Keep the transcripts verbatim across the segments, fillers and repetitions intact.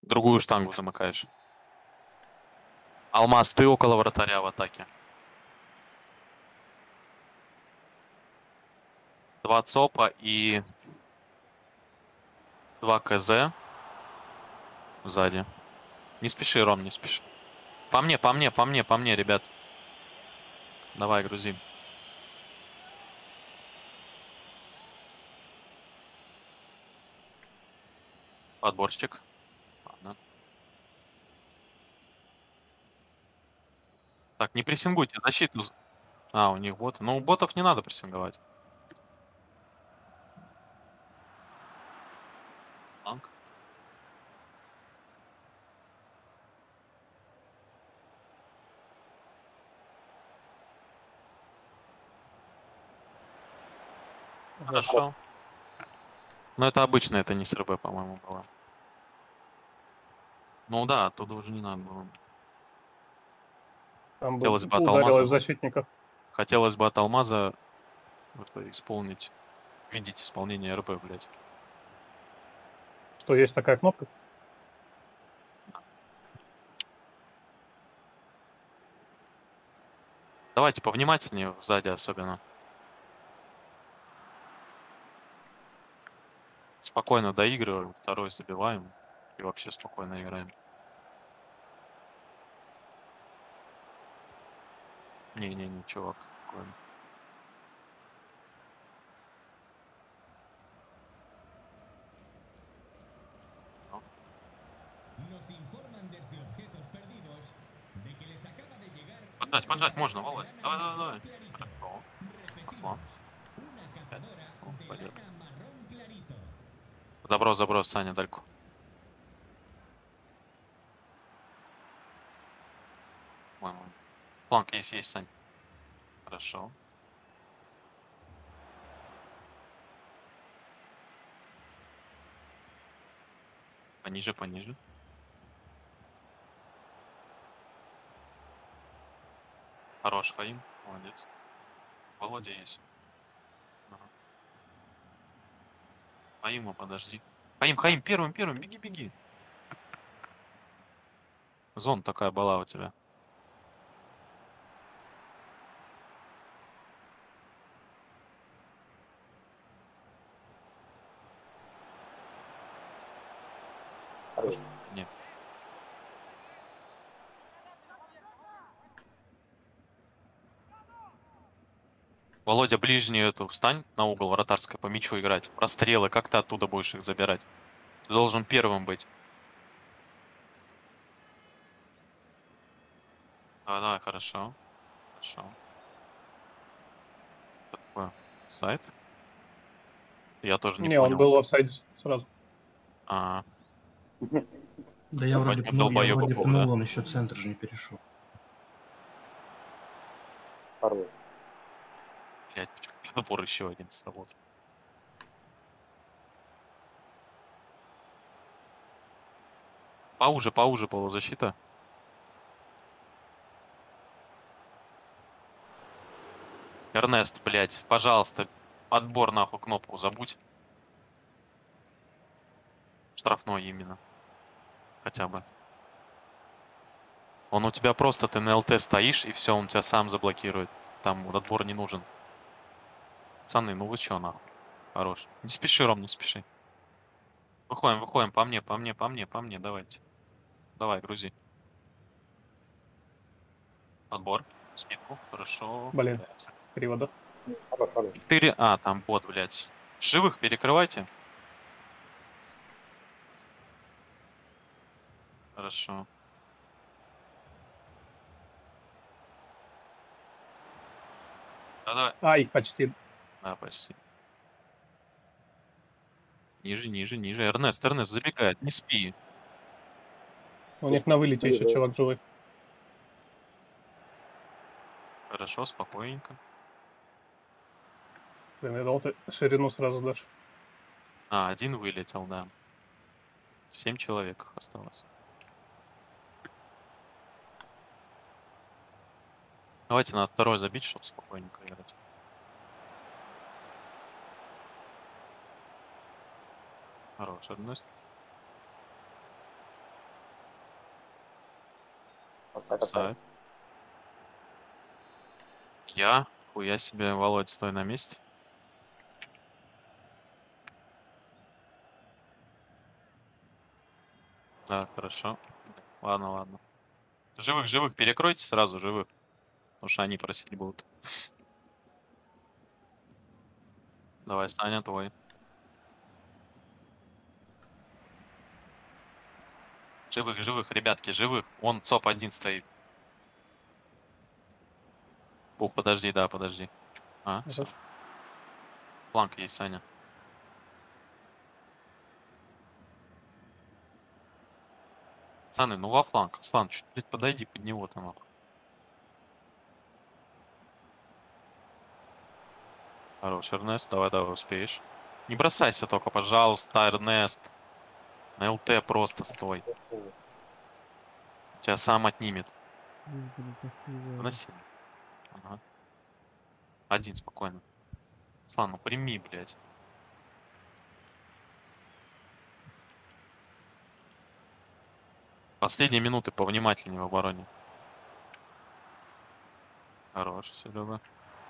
Другую штангу замыкаешь. Алмаз, ты около вратаря в атаке. Два ЦОПа и два КЗ сзади. Не спеши, Ром, не спеши. По мне, по мне, по мне, по мне, ребят. Давай, грузи. Подборщик. Ладно. Так, не прессингуйте защиту. А, у них боты. Ну, у ботов не надо прессинговать. Танк. Хорошо. Но это обычно, это не с РБ, по-моему, было. Ну да, оттуда уже не надо было. Там Хотелось бы от ударило Алмаза. в защитников. Хотелось бы от Алмаза это исполнить. Видеть исполнение РБ, блядь. Что, есть такая кнопка? Давайте повнимательнее сзади особенно. Спокойно доигрываем, второй забиваем и вообще спокойно играем. Не-не-не, чувак, спокойно. Nos informan desde objetos perdidos de que les acaba de llegar Поджать, una поджать можно, cazadora de Володь. lana Давай, давай, marrón давай. clarito. Хорошо. Аслан. Repetimos, una Пять. cazadora О, de пойдет. lana marrón clarito. Заброс, заброс, Саня, дальку. По-моему. Планк есть, есть, Сань. Хорошо. Пониже, пониже. Хорош, Хаим. Молодец. Володя есть. Ага. Хаима, подожди. Хаим, Хаим, первым, первым, беги, беги. Зона такая была у тебя. Нет. Володя, ближнюю эту встань на угол вратарской по мячу играть. Прострелы, как ты оттуда будешь их забирать? Ты должен первым быть. А, да, хорошо. Хорошо. Что такое? Сайт? Я тоже не Не, он понял. был в офсайде сразу. А, Да я вроде возьмем пнул, я долбоёба вроде Бога, пнул, да? он еще центр же не перешел. Блядь, почему набор еще один сработал? Поуже, поуже полузащита. Эрнест, блядь, пожалуйста, отбор нахуй кнопку забудь. Штрафной именно. Хотя бы. Он у тебя просто, ты на ЛТ стоишь, и все, он тебя сам заблокирует. Там отбор не нужен. Пацаны, ну вы чё нахуй? Хорош. Не спеши, Ром, не спеши. Выходим, выходим, по мне, по мне, по мне, по мне, давайте. Давай, грузи. Отбор. Скидку. Хорошо. Блин, Блядь. криво, да? Четыре. А, там бот, блядь. Живых перекрывайте. Хорошо. Да-да. Ай, почти. Да, почти. Ниже, ниже, ниже. Эрнест, Эрнест забегает, не спи. У них на вылете еще чувак живой. Хорошо, спокойненько. Блин, я думал, ты ширину сразу дашь. А, один вылетел, да. Семь человек осталось. Давайте на второй забить, чтобы спокойненько играть. Хорош, Эрнест. Офсайд. Я? Хуя себе, Володь, стой на месте. Да, хорошо. Ладно, ладно. Живых, живых, перекройте сразу, живых. Потому что они просить будут. Давай, Саня, твой. Живых, живых, ребятки, живых. Вон ЦОП один стоит. Ух, подожди, да, подожди. А, все. Хорошо. Фланг есть, Саня. Пацаны, ну во фланг. Аслан, чуть, блядь, подойди под него там. нахуй. Хорош, Эрнест, давай, давай, успеешь. Не бросайся только, пожалуйста, Эрнест. На ЛТ просто стой. Тебя сам отнимет. Выноси. Ага. Один, спокойно. Аслан, ну прими, блядь. Последние минуты повнимательнее в обороне. Хорош, Серега.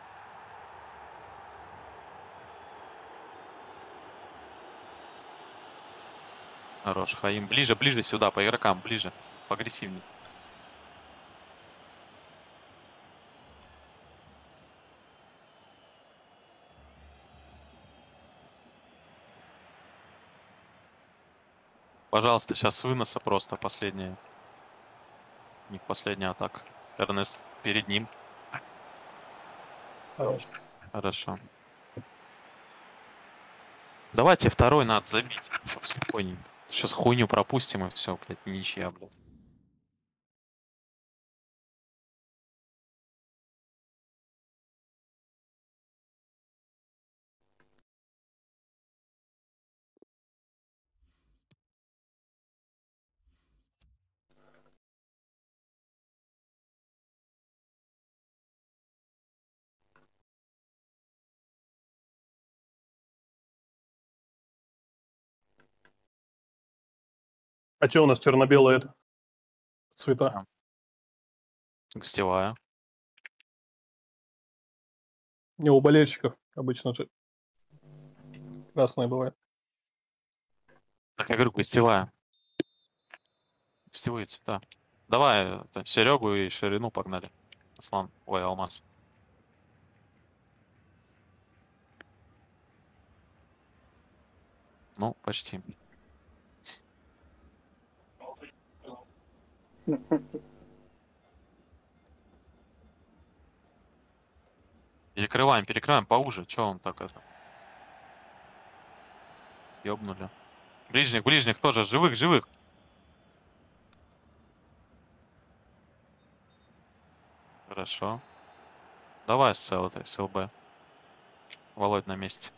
Хорош, Хаим. Ближе, ближе сюда, по игрокам, ближе. Поагрессивнее. Пожалуйста, сейчас с выноса просто последняя. У них последняя атака. Эрнест перед ним. Хорош. Хорошо. Давайте второй надо забить, чтоб спокойненько. Сейчас хуйню пропустим и все, блядь, ничья, блядь. А что у нас черно-белое это? Цвета. Да. Гостевая. Не у болельщиков обычно же красное бывает. Так я говорю, гостевая. Гостевые цвета. Давай это, Серегу и ширину погнали. Аслан, ой, Алмаз. Ну, почти. Перекрываем, перекрываем поуже. Че он так это? Ёбнули. Ближних, ближних тоже. Живых, живых. Хорошо. Давай с Л- этой, с ЛБ. Володь на месте.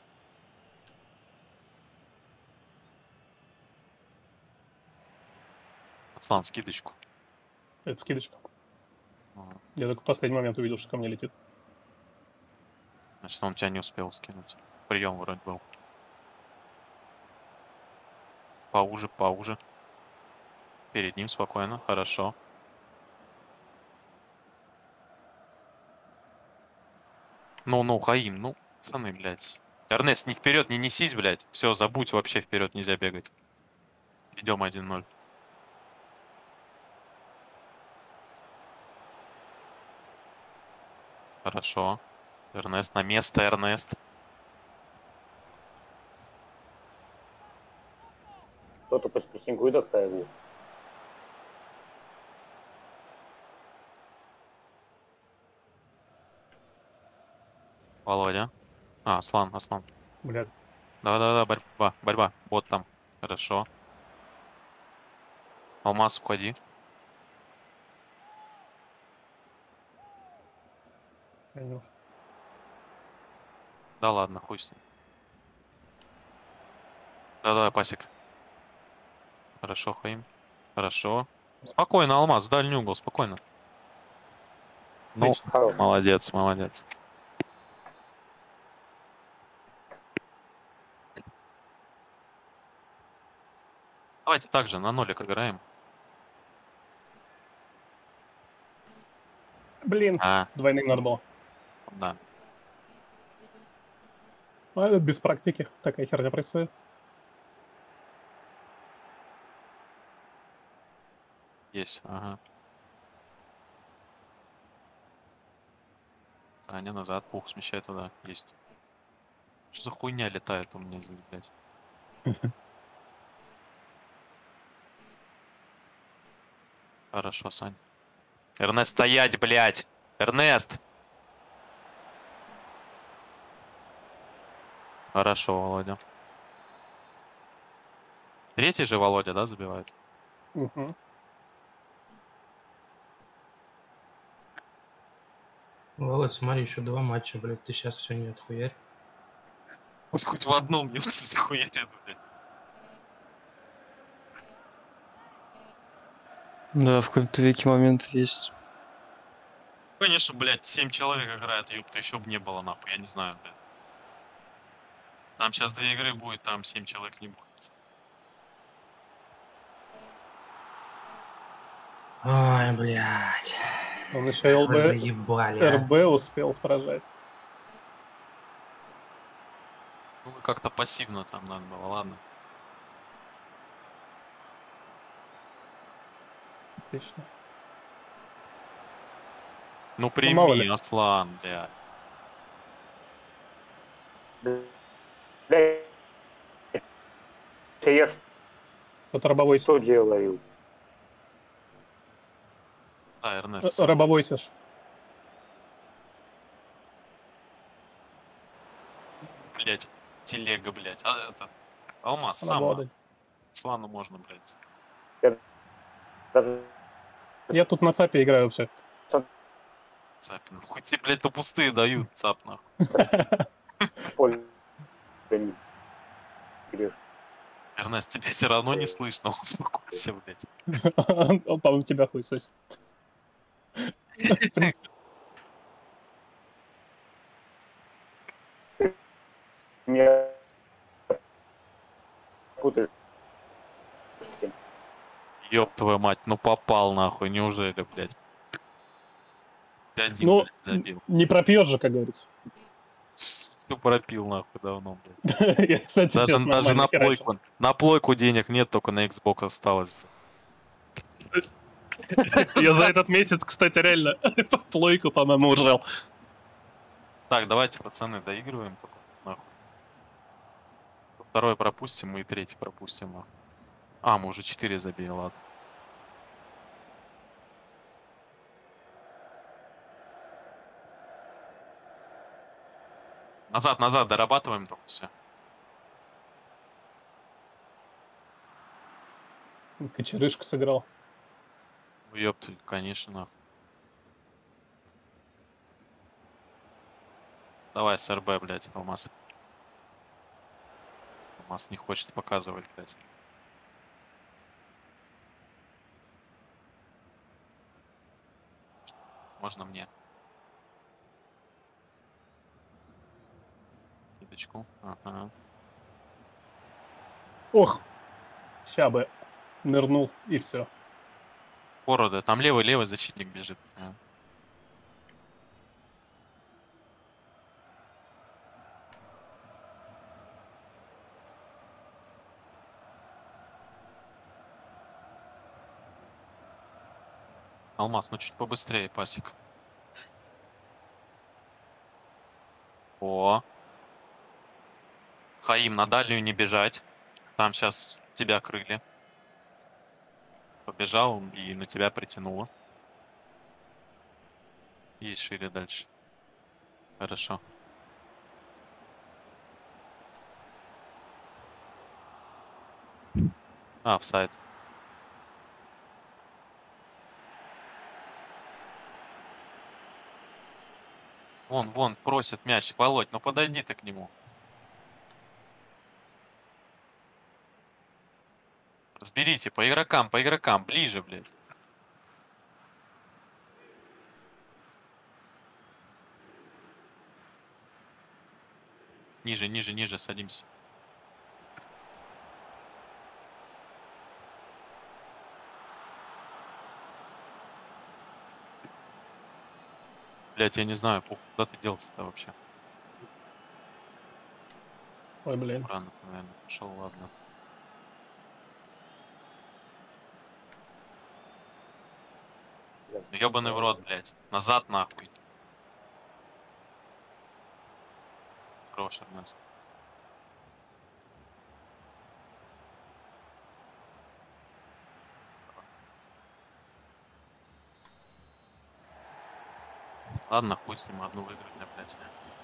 Аслан, скидочку. Это скидочка. Ага. Я только в последний момент увидел, что ко мне летит. Значит, он тебя не успел скинуть. Прием вроде был. Поуже, поуже. Перед ним спокойно. Хорошо. Ну-ну, Хаим, ну, пацаны, блядь. Эрнест, не вперед, не несись, блядь. Все, забудь, вообще вперед нельзя бегать. Идем один ноль. Хорошо. Эрнест на место, Эрнест. Кто-то прессингует оставил. Володя. А, Аслан, Аслан. Блядь. Да-да-да, борьба, борьба. Вот там. Хорошо. Алмаз, уходи. Понял. Да ладно, хуй с ним. Да-да, пасек. Хорошо, Хаим. Хорошо. Спокойно, Алмаз, в дальний угол, спокойно. Ну, Отлично. Хорош. молодец, молодец. Давайте также на нолик играем. Блин, А, двойным надо было. да. А, это без практики такая херня происходит. Есть, ага. Саня назад, пух, смещай туда. Есть. Что за хуйня летает у меня здесь, блядь? Хорошо, Сань. Эрнест, стоять, блядь! Эрнест! Хорошо, Володя. Третий же Володя, да, забивает? Мгм. Володь, смотри, еще два матча, блядь, ты сейчас все не отхуярь. Пусть хоть в одном не захуярят, блядь. Да, в каком-то веке момент есть. Конечно, блядь, семь человек играет, ёпта, еще бы не было, нахуй, я не знаю, блядь. Там сейчас две игры будет, там семь человек не будет. Ай, блядь. Он еще Вы ЛБ, заебали, а. РБ успел сражать. Ну, вы как-то пассивно там надо было, ладно. Отлично. Ну, мало прими, ли. Аслан, блядь. Блядь, я Тут рабовойся. что делаю? Да, Э, Эрнест, сука. Рабовойсишь. Блядь, телега, блядь. А этот, Алмаз, Она сам, была, на. да. Слану можно, блядь. Я даже Я тут на цапе играю вообще. Цап, ну, хоть тебе, блядь, то пустые дают, цап, нахуй. в поле не играешь. Эрнест, тебя все равно не слышно, успокойся, блядь. Он, по-моему, тебя хуй сосит. В принципе, Меня путаешь. Ёб твою мать, ну попал, нахуй, неужели, блядь? Ты один, ну, блядь, забил. не пропьешь же, как говорится. Все пропил, нахуй, давно, блядь. Я, кстати, Даже, сейчас даже нормально на херачу. плойку, на плойку денег нет, только на Xbox осталось. Я за этот месяц, кстати, реально плойку, по-моему, ужал. Так, давайте, пацаны, доигрываем только, нахуй. Второй пропустим и третий пропустим, нахуй. А, мы уже четыре забили, ладно. Назад, назад, дорабатываем только все. Кочерышка сыграл. Ну, ёпты, конечно, нахуй. Давай, с РБ, блядь, Алмаз. Алмаз не хочет показывать, блядь. Можно мне? Кидочку. Ага. Ох, ща бы нырнул, и все. Порода. Там левый-левый защитник бежит. А. Алмаз, ну чуть побыстрее, пасик. О. Хаим, на дальнюю не бежать. Там сейчас тебя крыли. Побежал и на тебя притянуло. Есть шире дальше. Хорошо. А, офсайд. Вон, вон, просит мяч. Володь, ну подойди ты к нему. Разберите, по игрокам, по игрокам. Ближе, блядь. Ниже, ниже, ниже, садимся. Блять, я не знаю, Пух, куда ты делся-то вообще? Ой, блин. Рано, ты, наверное, пошел, ладно. Ёбаный в рот, блять. Назад нахуй. Хорош, Эрнест. Ладно, хуй с ним, одну выиграть, блять.